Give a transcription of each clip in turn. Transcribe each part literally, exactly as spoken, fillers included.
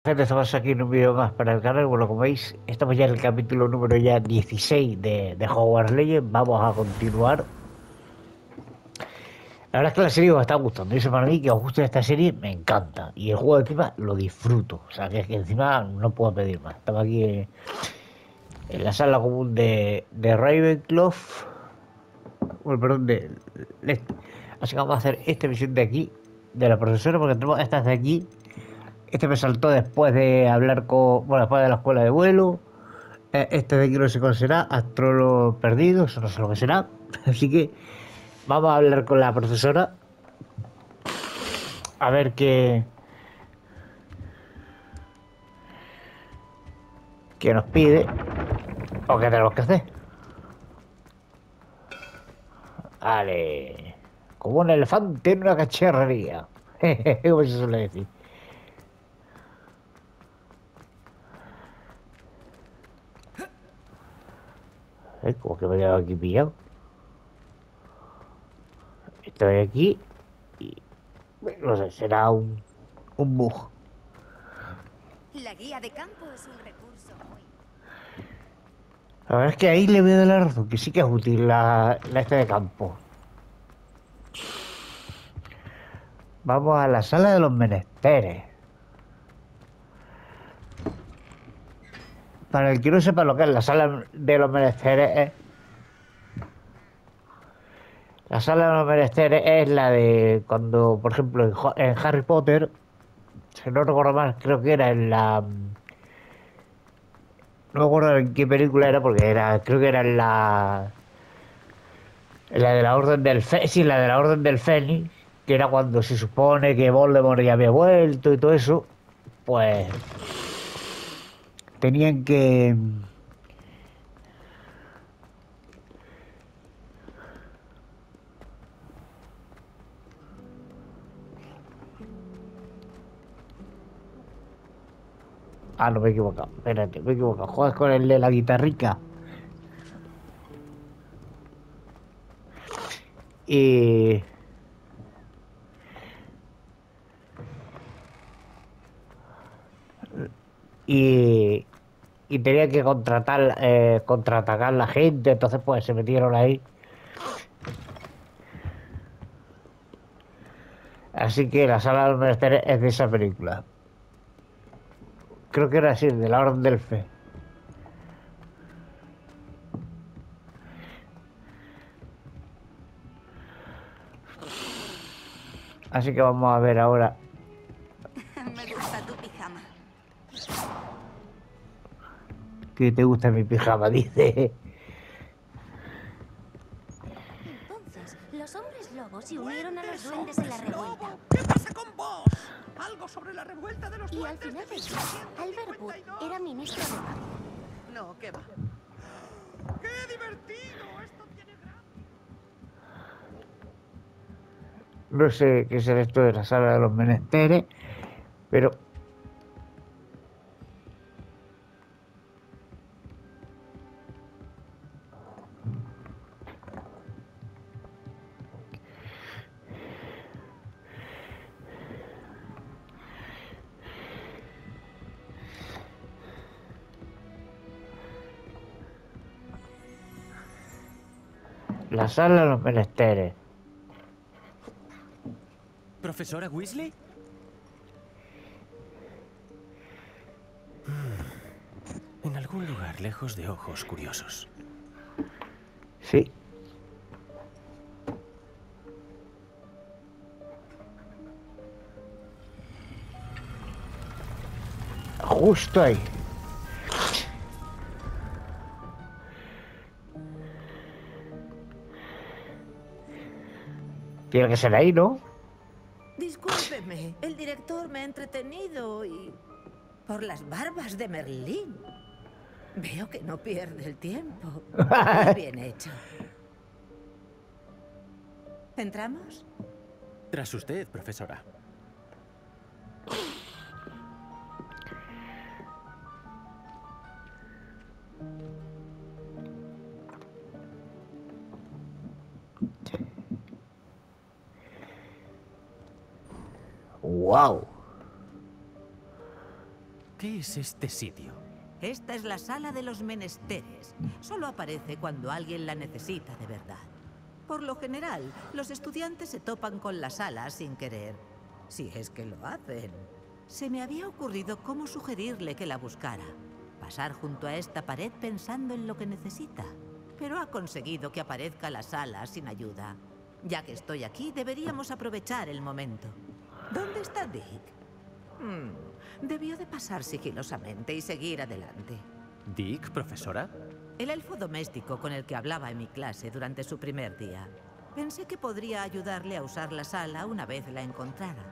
Gente, estamos aquí en un vídeo más para el canal. Bueno, como veis, estamos ya en el capítulo número ya dieciséis de, de Hogwarts Legends. Vamos a continuar. La verdad es que la serie os está gustando. Y eso para mí, que os guste esta serie, me encanta. Y el juego de encima lo disfruto. O sea, que es que encima no puedo pedir más. Estamos aquí en, en la sala común de, de Ravenclaw. Bueno, perdón, de, de este. Así que vamos a hacer esta misión de aquí, de la profesora, porque tenemos estas de aquí. Este me saltó después de hablar con... Bueno, después de la escuela de vuelo. Eh, Este de aquí no sé cuál será, Astrólogo Perdido, eso no sé lo que será. Así que vamos a hablar con la profesora a ver qué, qué nos pide o qué tenemos que hacer. Vale. Como un elefante en una cacharrería. Como se suele decir. ¿Eh? Como que me he quedado aquí pillado. Estoy aquí y no sé, será un, un bug. La guía de campo es un recurso muy... La verdad es que ahí le veo la razón, que sí que es útil la, la esta de campo. Vamos a la sala de los menesteres. Para el que no sepa lo que es la sala de los menesteres, es, la sala de los menesteres es la de cuando, por ejemplo, en, en Harry Potter, si no recuerdo mal, creo que era en la... No me acuerdo en qué película era, porque era, creo que era en la... En la de la Orden del Fénix, sí, la de la Orden del Fénix, que era cuando se supone que Voldemort ya había vuelto y todo eso, pues tenían que... Ah, no me he equivocado, espérate, me he equivocado. Joder, con el de la guitarrica. Y... Y, y tenía que contratar, eh, contraatacar la gente, entonces pues se metieron ahí. Así que la sala de los menesteres es de esa película. Creo que era así, de la Orden del Fe. Así que vamos a ver ahora Me gusta tu pijama. que te gusta mi pijama, dice. Entonces, los hombres lobos se unieron a los ¡Duendes, duendes en la hombres revuelta. lobo! ¿Qué pasa con vos? Algo sobre la revuelta de los Y al duendes final de del día, Albert Wood mil novecientos cincuenta y dos. era ministro de magia. No, ¿qué va? ¡Qué divertido! Esto tiene gracia. No sé qué es esto de la sala de los menesteres, pero la sala de los menesteres. ¿Profesora Weasley? En algún lugar lejos de ojos curiosos. Sí, justo ahí. Tiene que ser ahí, ¿no? Discúlpeme, el director me ha entretenido y... por las barbas de Merlín. Veo que no pierde el tiempo. Muy bien hecho. ¿Entramos? Tras usted, profesora. Wow. ¿Qué es este sitio? Esta es la sala de los menesteres. Solo aparece cuando alguien la necesita de verdad. Por lo general, los estudiantes se topan con la sala sin querer. Si es que lo hacen. Se me había ocurrido cómo sugerirle que la buscara. Pasar junto a esta pared pensando en lo que necesita. Pero ha conseguido que aparezca la sala sin ayuda. Ya que estoy aquí, deberíamos aprovechar el momento. ¿Dónde está Dick? Hmm, debió de pasar sigilosamente y seguir adelante. ¿Dick, profesora? El elfo doméstico con el que hablaba en mi clase durante su primer día. Pensé que podría ayudarle a usar la sala una vez la encontrara.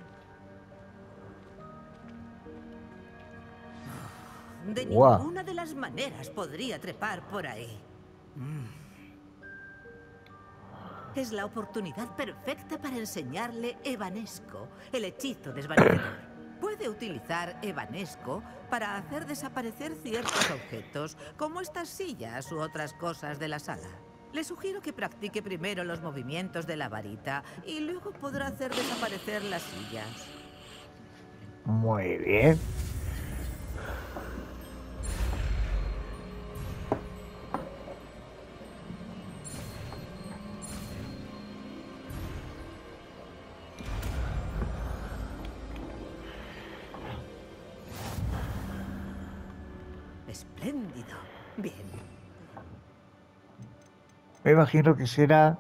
De Guau. ninguna de las maneras podría trepar por ahí. Es la oportunidad perfecta para enseñarle Evanesco, el hechizo desvanecedor. Puede utilizar Evanesco para hacer desaparecer ciertos objetos, como estas sillas u otras cosas de la sala. Le sugiero que practique primero los movimientos de la varita y luego podrá hacer desaparecer las sillas. Muy bien. Espléndido. Bien. Me imagino que será...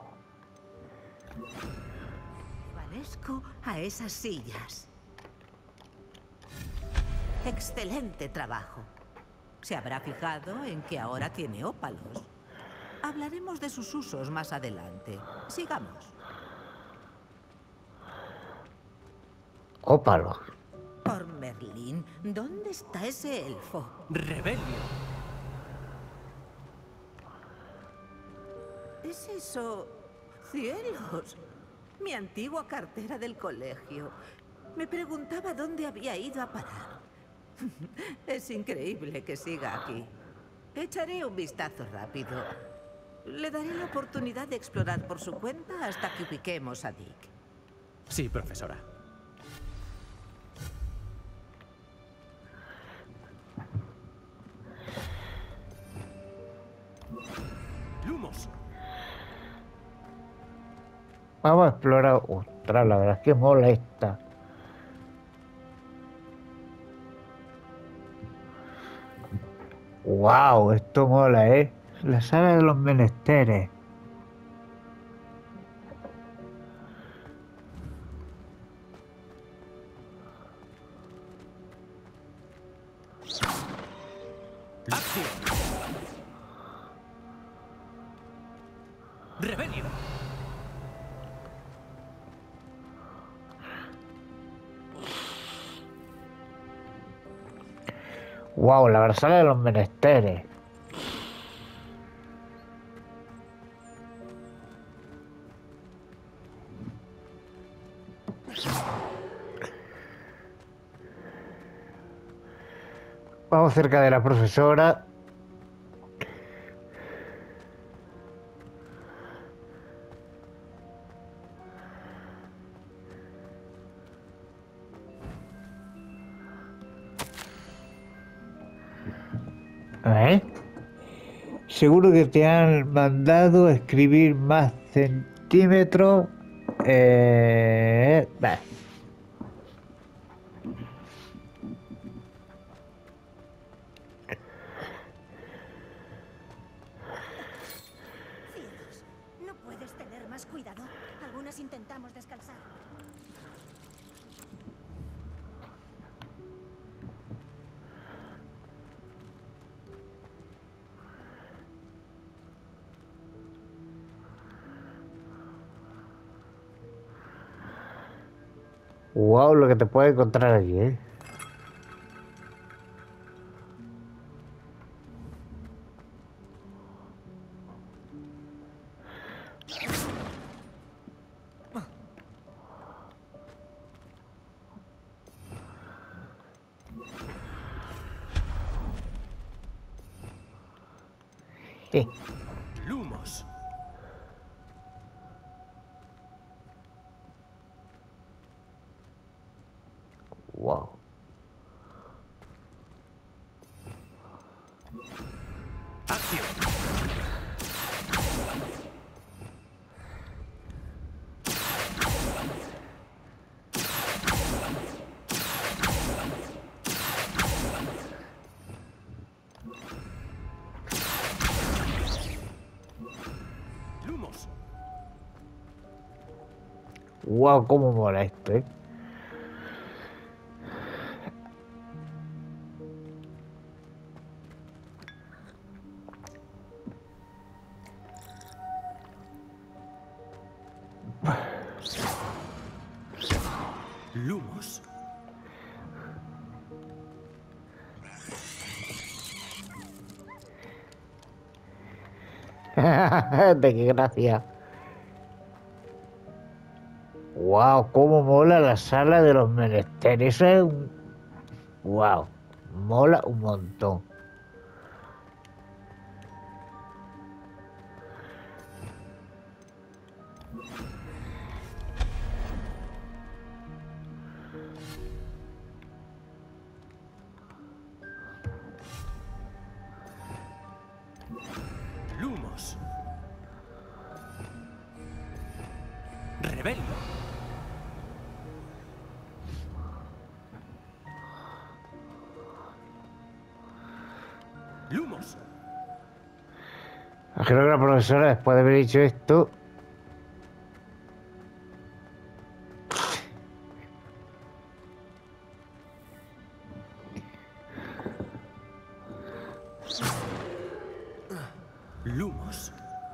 Evanesco a esas sillas. Excelente trabajo. Se habrá fijado en que ahora tiene ópalos. Hablaremos de sus usos más adelante. Sigamos. Ópalos. Por Merlín, ¿dónde está ese elfo? ¡Rebelio! ¿Es eso? ¡Cielos! Mi antigua cartera del colegio. Me preguntaba dónde había ido a parar. Es increíble que siga aquí. Echaré un vistazo rápido. Le daré la oportunidad de explorar por su cuenta hasta que ubiquemos a Dick. Sí, profesora. ¡Lumos! Vamos a explorar. Ostras, la verdad es que mola esta. Wow, esto mola, ¿eh? La sala de los menesteres. ¡Acción! ¡Rebelio! Wow, la sala de los menesteres. Vamos cerca de la profesora. ¿Eh? Seguro que te han mandado a escribir más centímetros. Eh... bah. Cielos, ¿no puedes tener más cuidado? Algunas intentamos descansar. Wow, lo que te puedes encontrar aquí, ¿eh? Eh, ¡Lumos! wow. Guau, cómo mola esto, ¿eh? Lumos. De qué gracia. Wow, cómo mola la sala de los menesteres. Eso es un... Wow, mola un montón. Lumos. Rebelio. Lumos. Creo que la profesora, después de haber dicho esto... Lumos.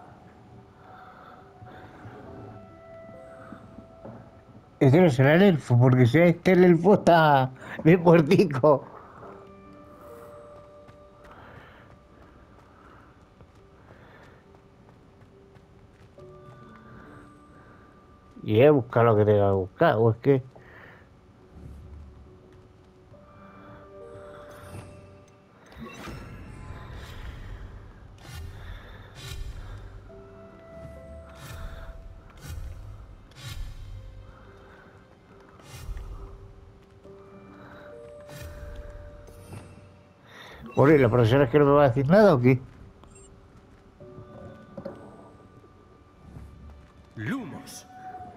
Este no será el elfo, porque si este el elfo está bien muertico. Y he buscado lo que tenga que buscar, o es que... Oye, ¿la profesora es que no me va a decir nada o qué? Lumos.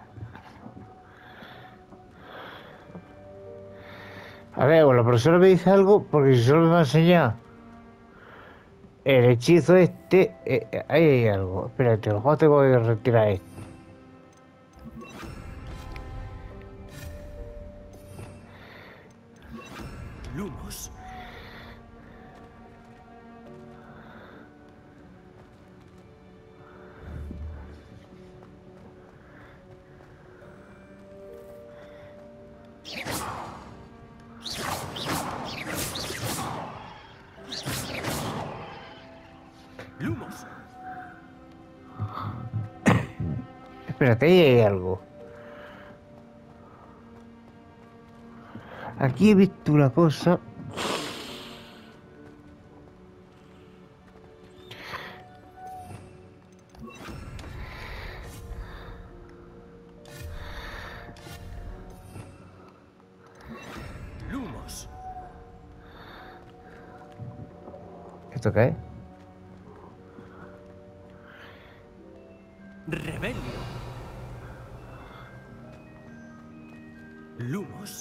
A ver, o la profesora me dice algo, porque si solo me va a enseñar el hechizo este, eh, eh, ahí hay algo. Espérate, a lo mejor tengo que retirar esto. Lumos. Lumos. Espérate, ahí hay algo. Aquí he visto una cosa. Lumos. ¿Esto qué es? Rebelio. Lumos.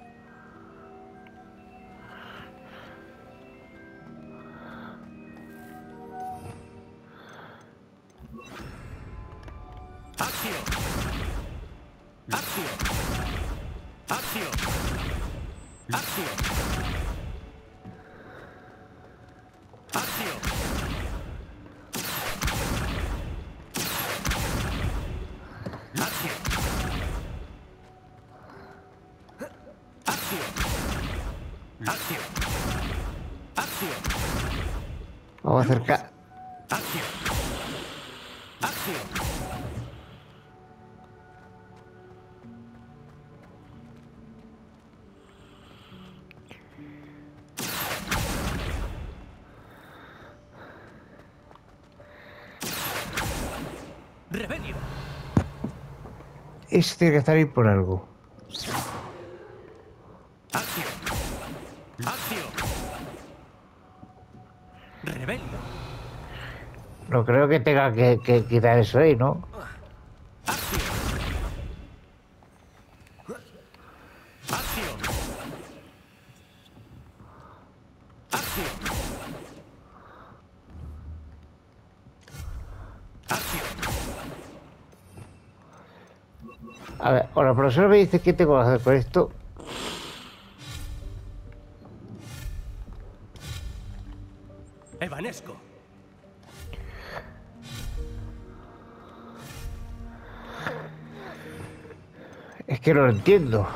Accio. Accio. Accio. Accio. Accio. Accio. Accio. Accio. Accio. Vamos a acercar. Accio. Accio. Rebelio. Este tiene que estar ahí por algo. Accio. Accio. Rebelio. No creo que tenga que, que quitar eso ahí, ¿no? Accio. Accio. Accio. Accio. A ver, o la profesora me dice qué tengo que hacer con esto. Evanesco. Es que no lo entiendo.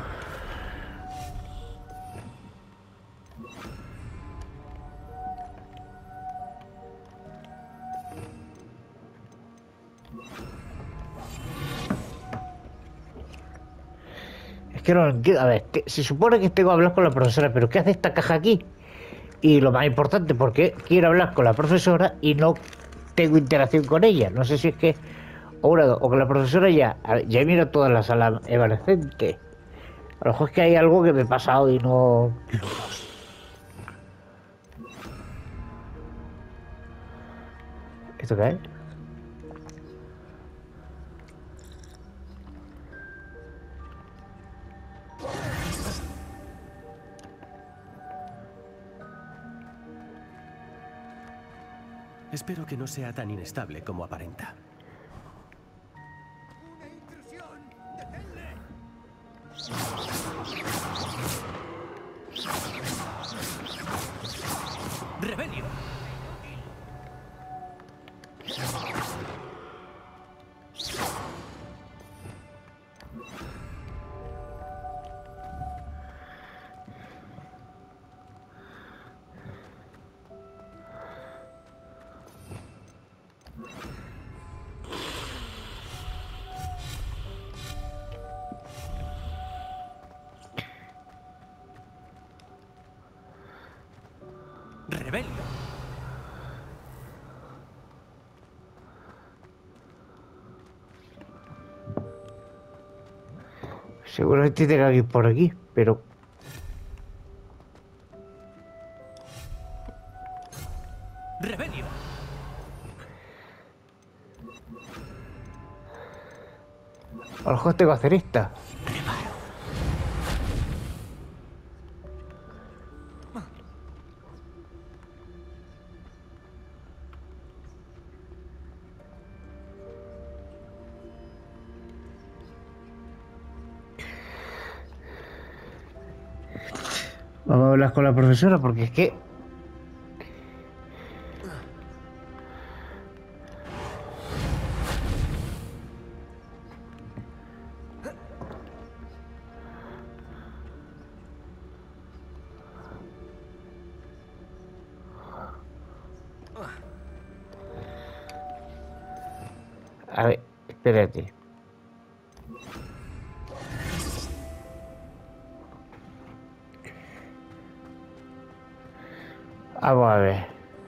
Es que no lo entiendo. A ver, te- se supone que tengo que hablar con la profesora, pero ¿qué hace esta caja aquí? Y lo más importante, ¿por qué quiero hablar con la profesora y no tengo interacción con ella? No sé si es que o, una, o que la profesora ya, ya mira toda la sala evanescente. A lo mejor es que hay algo que me he pasado y no... ¿Esto qué es? Espero que no sea tan inestable como aparenta. ¡Una intrusión! ¡Deténle! ¡Rebelio! ¡Rebelio! Seguramente tenga que ir por aquí, pero... ¡Rebelio! A lo mejor tengo que hacer esta. Vamos a hablar con la profesora porque es que... A ver, espérate. Vamos a ver.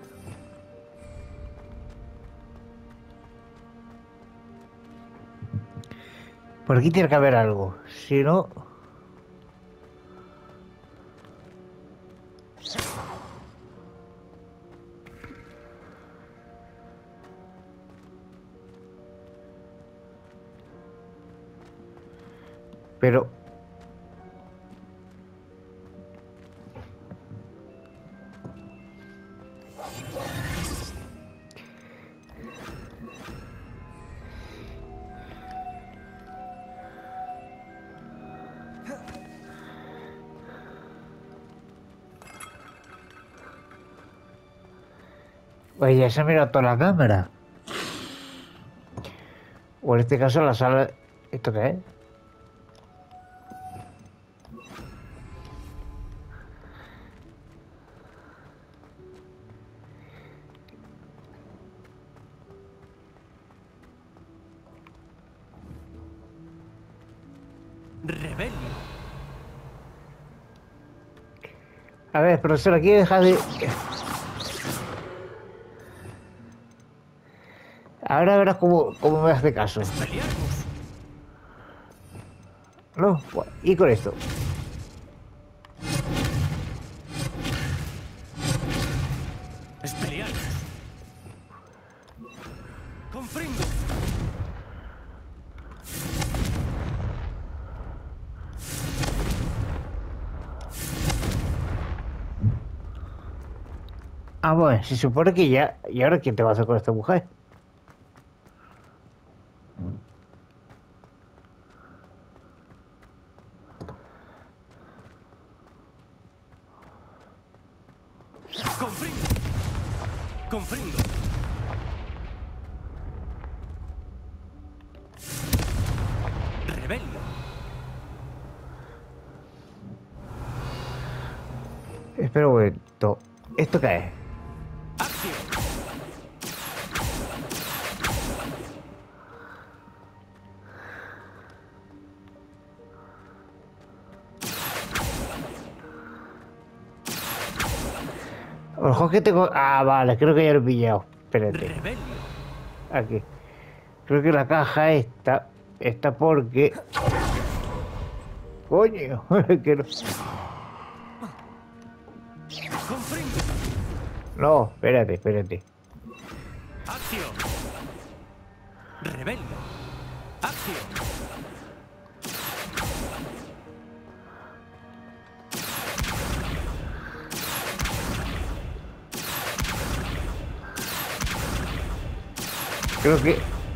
Por aquí tiene que haber algo. Si no... Pero... Pues ya se ha mirado toda la cámara. O en este caso la sala... ¿Esto qué es? ¡Rebelio! A ver, profesor, aquí deja de... Ahora verás cómo, cómo me hace caso. ¡Pelearnos! No, pues, y con esto. ¡Espelearnos! ¡Comprendo! Ah, bueno, se supone que ya... ¿Y ahora quién te va a hacer con esta mujer? Confringo. Confringo. Rebelio. Espera un momento. ¿Esto qué es? Acción. Ojo que tengo... Ah, vale, creo que ya lo he pillado. Espérate. Rebelio. Aquí. Creo que la caja esta está porque... Coño, que no... Confringo. No, espérate, espérate. Acción. Rebelio. Acción. Creo que...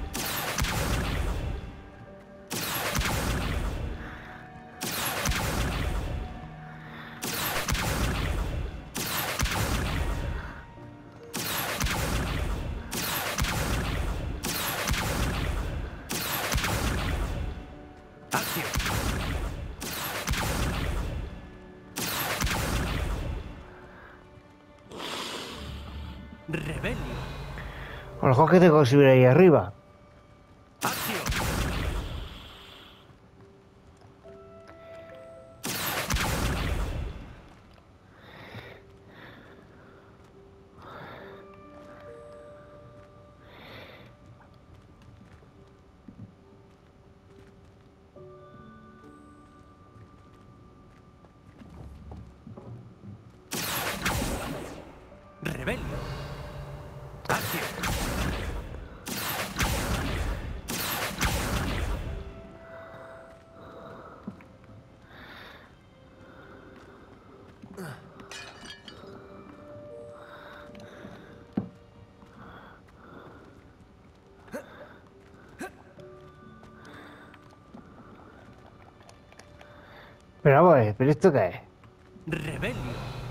Acción. Rebelio. Ojo que tengo que subir ahí arriba. Acción. Rebelio. Acción. Pero vamos a ver, ¿pero esto qué es? Rebelio.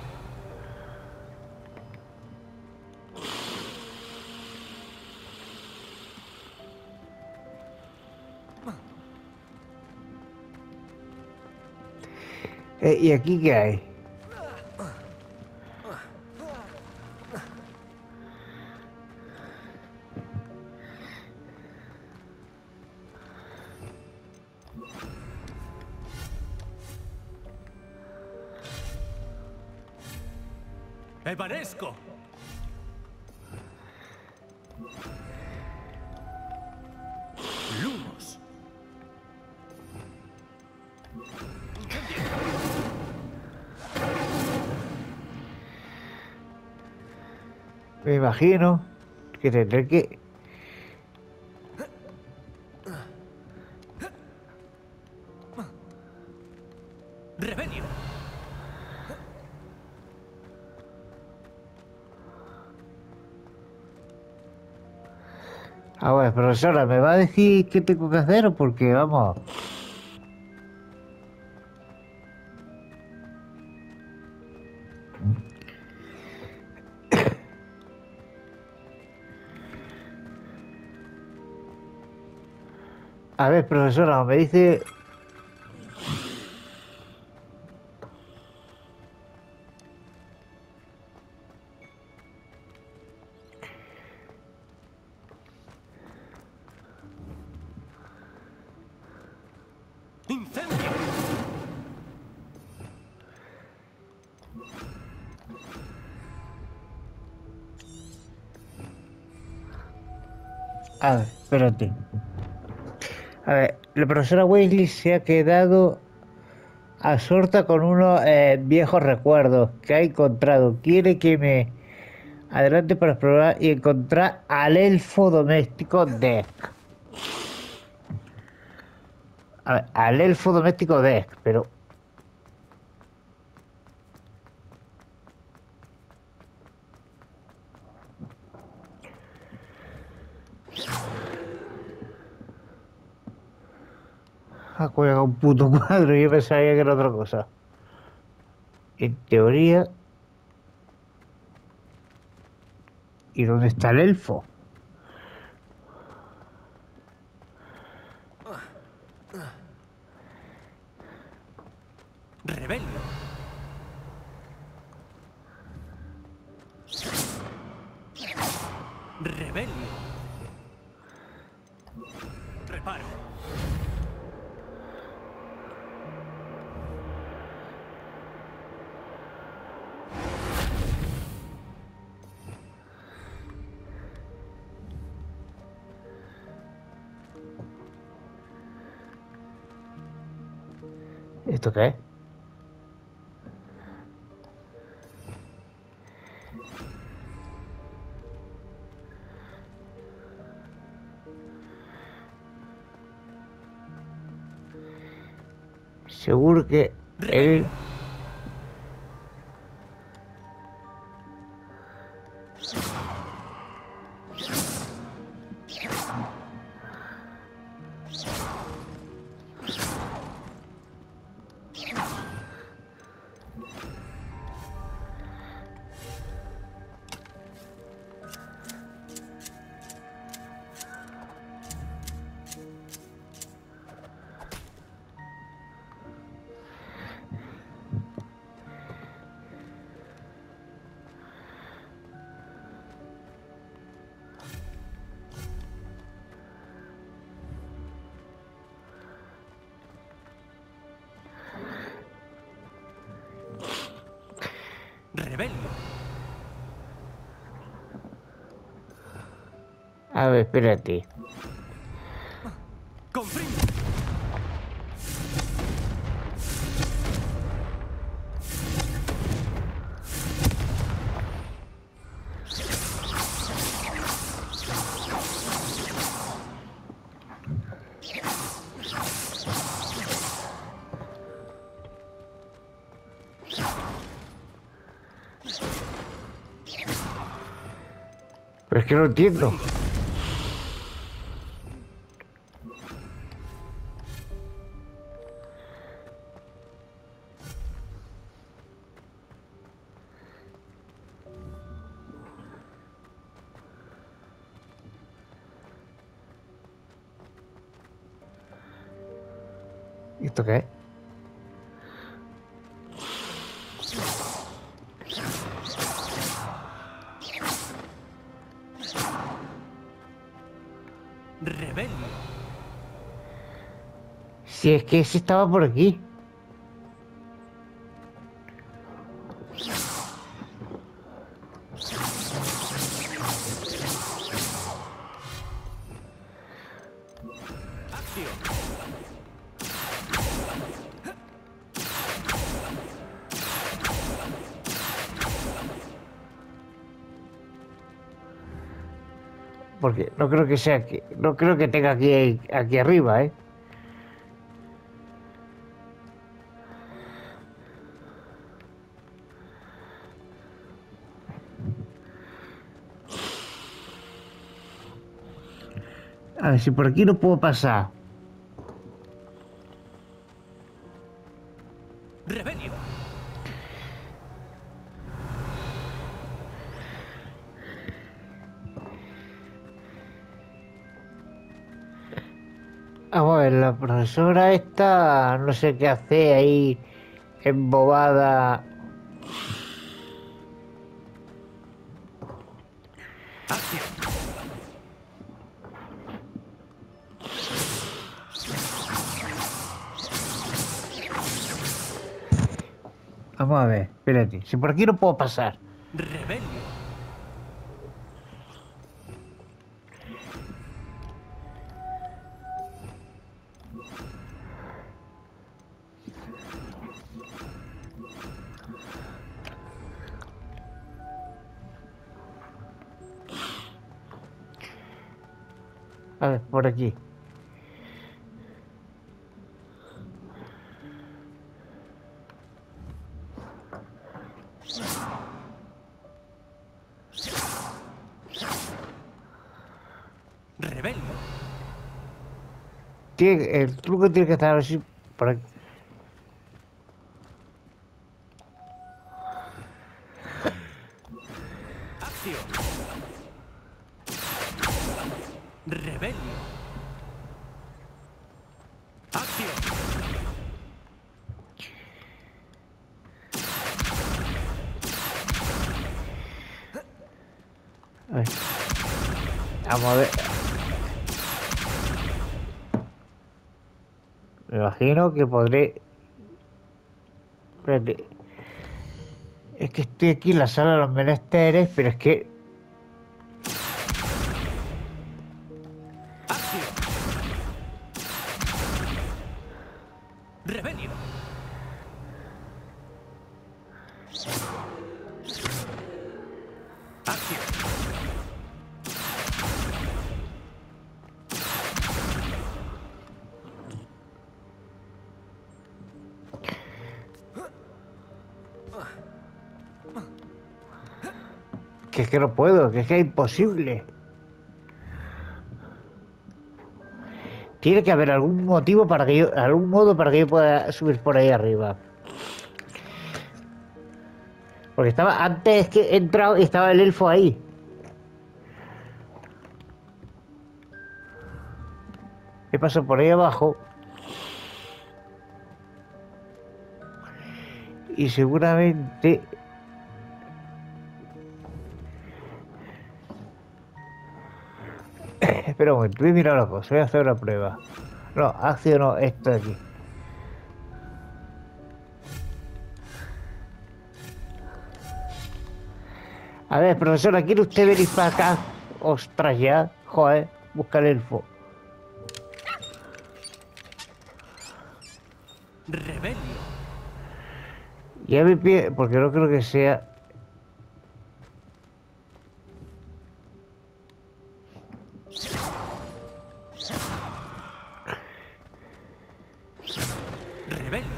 Eh, ¿y aquí qué hay? Evanesco. Lumos. Incendio. Me imagino que tendré que... Rebelio. Ah, bueno, profesora, ¿me va a decir qué tengo que hacer o porque, vamos... A ver, profesora, me dice... Incendio. A ver, espérate. A ver, la profesora Weasley se ha quedado absorta con unos eh, viejos recuerdos que ha encontrado. Quiere que me adelante para explorar y encontrar al elfo doméstico Desk. A ver, al elfo doméstico Desk, pero... Ha colgado un puto cuadro y yo pensaría que era otra cosa. En teoría... ¿Y dónde está el elfo? Rebelio. Rebelio. Reparo. ¿Esto qué es? Seguro que él... Rebelio. A ver, espérate. Comprimo. Pero es que no entiendo. ¿Esto qué es? Rebelio. Si es que ese estaba por aquí. Acción. Porque no creo que sea aquí. No creo que tenga aquí, aquí arriba, ¿eh? A ver, si por aquí no puedo pasar. Rebelio. Vamos a ver, la profesora esta, no sé qué hace ahí, embobada. Acción. Vamos a ver, espérate, si por aquí no puedo pasar. Rebelio. A ver, por aquí. Rebelio. Tiene- el truco tiene que estar así por aquí. Acción. Rebelio. Acción. Ay. Vamos a ver. Me imagino que podré... Espérate. Es que estoy aquí en la sala de los menesteres, pero es que... Acción. Rebelio. Acción. Que es que no puedo, que es que es imposible. Tiene que haber algún motivo para que yo... Algún modo para que yo pueda subir por ahí arriba. Porque estaba... Antes que he entrado y estaba el elfo ahí. ¿Qué pasó por ahí abajo? Y seguramente... Espera un momento, voy a mirar la cosa, voy a hacer una prueba. No, acciono esto de aquí. A ver, profesora, ¿quiere usted venir para acá? Ostras, ya, joder, busca el elfo. Rebelio. Ya me pie, porque no creo que sea... Rebelio.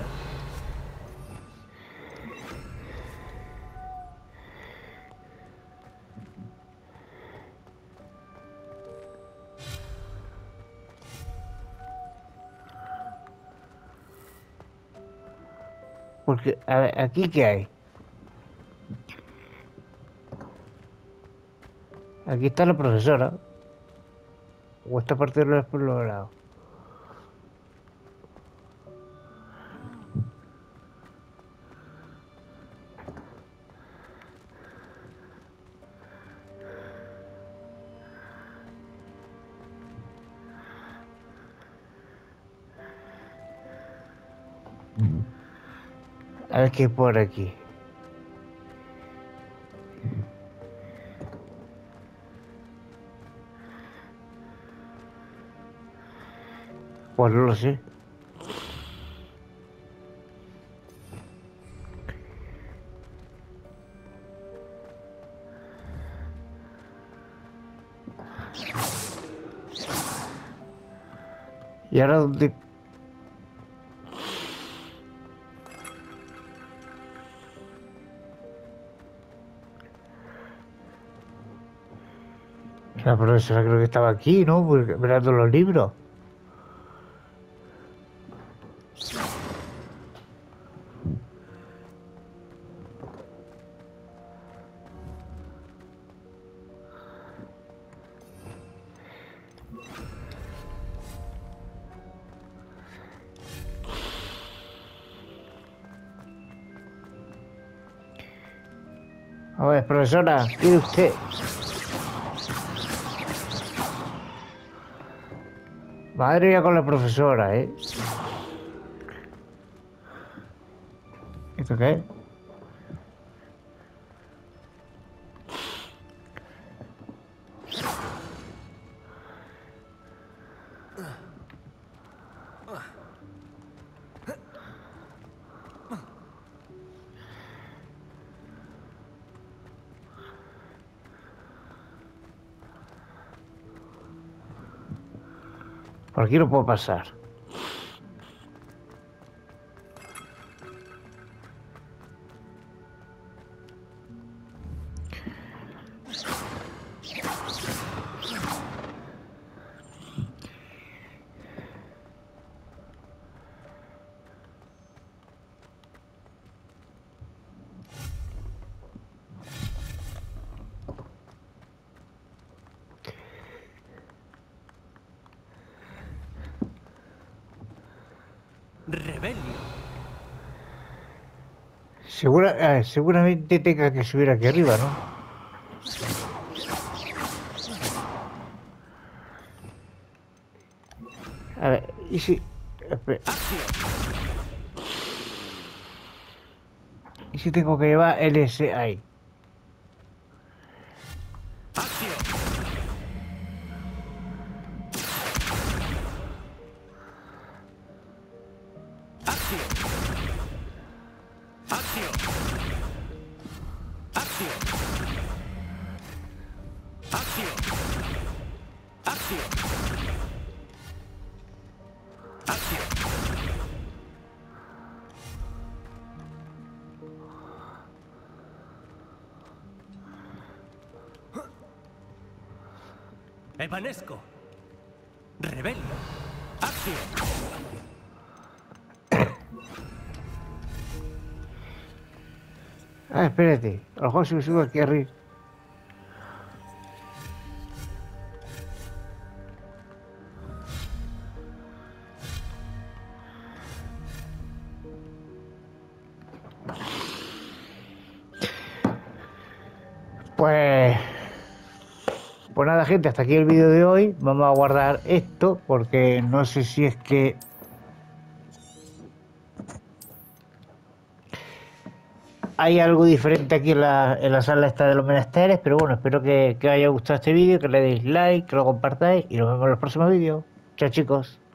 Porque, a ver, ¿aquí qué hay? Aquí está la profesora. O esta parte de los por los lados. A ver qué hay por aquí. Pues no lo sé. ¿Y ahora dónde? La profesora creo que estaba aquí, ¿no? Pues, mirando los libros. A ver, profesora, ¿quiere usted? Madre mía con la profesora, ¿eh? ¿Esto qué es? Por aquí no puedo pasar. Rebelio. Segura, eh, seguramente tenga que subir aquí arriba, ¿no? A ver, y si... espera. ¿Y si tengo que llevar el S ahí? Acción. Acción. Acción. Acción. Acción. Acción. Acción. Evanesco. Rebelio. Acción. Ah, espérate. A lo mejor si me subo aquí arriba. Pues... Pues nada, gente, hasta aquí el vídeo de hoy. Vamos a guardar esto porque no sé si es que... hay algo diferente aquí en la, en la sala esta de los menesteres, pero bueno, espero que, que os haya gustado este vídeo, que le deis like, que lo compartáis y nos vemos en los próximos vídeos. Chao, chicos.